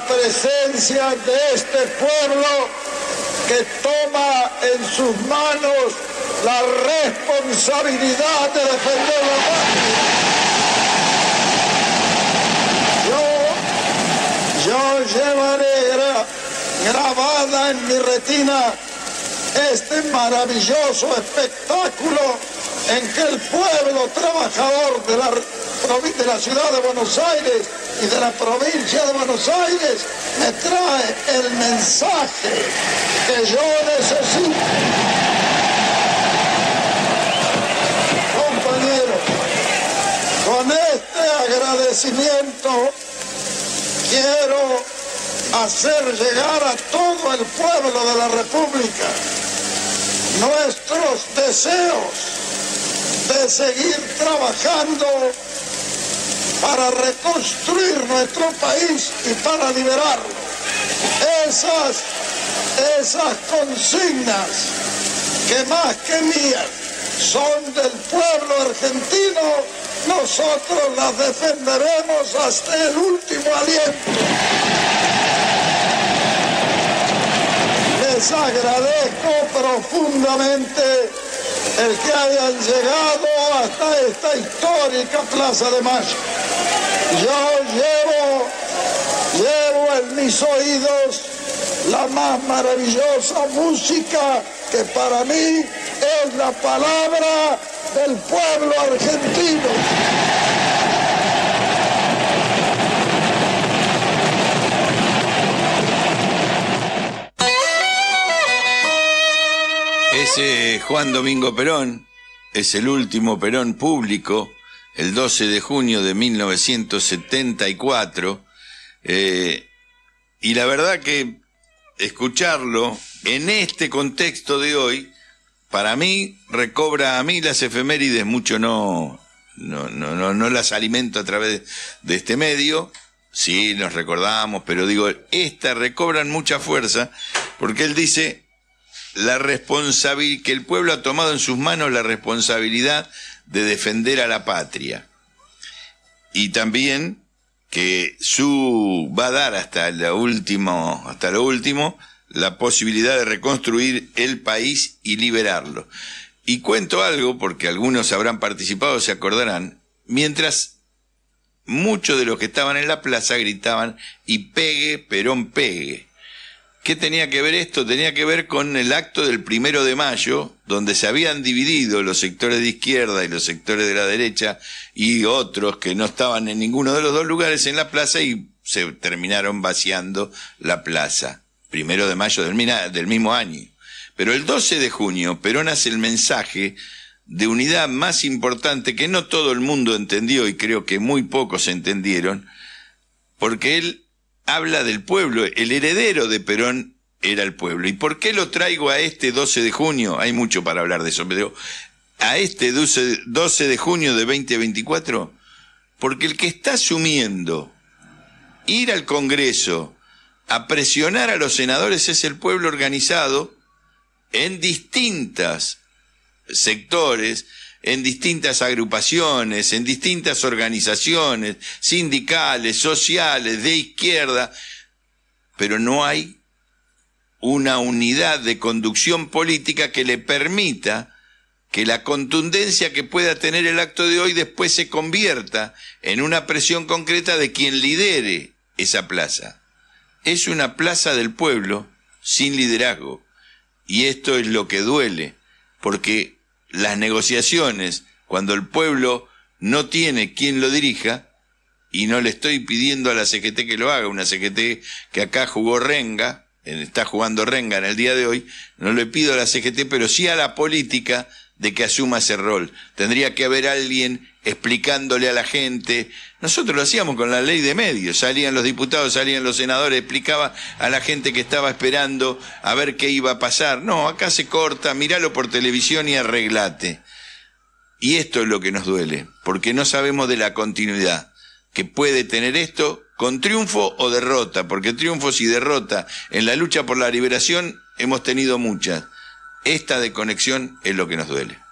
presencia de este pueblo que toma en sus manos la responsabilidad de defender la patria. Yo llevaré grabada en mi retina este maravilloso espectáculo en que el pueblo trabajador de la ciudad de Buenos Aires y de la provincia de Buenos Aires me trae el mensaje que yo necesito. Compañeros, con este agradecimiento quiero hacer llegar a todo el pueblo de la República nuestros deseos de seguir trabajando para reconstruir nuestro país y para liberarlo. Esas consignas que más que mías son del pueblo argentino, nosotros las defenderemos hasta el último aliento. Les agradezco profundamente el que hayan llegado hasta esta histórica Plaza de Mayo. Yo llevo en mis oídos la más maravillosa música que para mí es la palabra del pueblo argentino. Ese Juan Domingo Perón es el último Perón público, el 12 de junio de 1974, y la verdad que escucharlo en este contexto de hoy, para mí, recobra a mí las efemérides, mucho no las alimento a través de este medio, sí, nos recordamos, pero digo, estas recobran mucha fuerza, porque él dice que el pueblo ha tomado en sus manos la responsabilidad de defender a la patria. Y también que va a dar hasta lo último la posibilidad de reconstruir el país y liberarlo. Y cuento algo, porque algunos habrán participado, se acordarán, mientras muchos de los que estaban en la plaza gritaban "y pegue, Perón pegue". ¿Qué tenía que ver esto? Tenía que ver con el acto del 1 de mayo, donde se habían dividido los sectores de izquierda y los sectores de la derecha y otros que no estaban en ninguno de los dos lugares en la plaza y se terminaron vaciando la plaza. 1 de mayo del mismo año. Pero el 12 de junio Perón hace el mensaje de unidad más importante que no todo el mundo entendió y creo que muy pocos entendieron, porque él habla del pueblo, el heredero de Perón era el pueblo. ¿Y por qué lo traigo a este 12 de junio? Hay mucho para hablar de eso, pero a este 12 de junio de 2024, porque el que está asumiendo ir al Congreso a presionar a los senadores es el pueblo organizado en distintos sectores, en distintas agrupaciones, en distintas organizaciones sindicales, sociales, de izquierda, pero no hay una unidad de conducción política que le permita que la contundencia que pueda tener el acto de hoy después se convierta en una presión concreta de quien lidere esa plaza. Es una plaza del pueblo sin liderazgo, y esto es lo que duele, porque las negociaciones, cuando el pueblo no tiene quien lo dirija, y no le estoy pidiendo a la CGT que lo haga, una CGT que acá jugó renga, está jugando renga en el día de hoy, no le pido a la CGT, pero sí a la política de que asuma ese rol. Tendría que haber alguien explicándole a la gente. Nosotros lo hacíamos con la ley de medios, salían los diputados, salían los senadores, explicaba a la gente que estaba esperando a ver qué iba a pasar. No, acá se corta, míralo por televisión y arreglate. Y esto es lo que nos duele, porque no sabemos de la continuidad que puede tener esto con triunfo o derrota, porque triunfos y derrota en la lucha por la liberación hemos tenido muchas. Esta desconexión es lo que nos duele.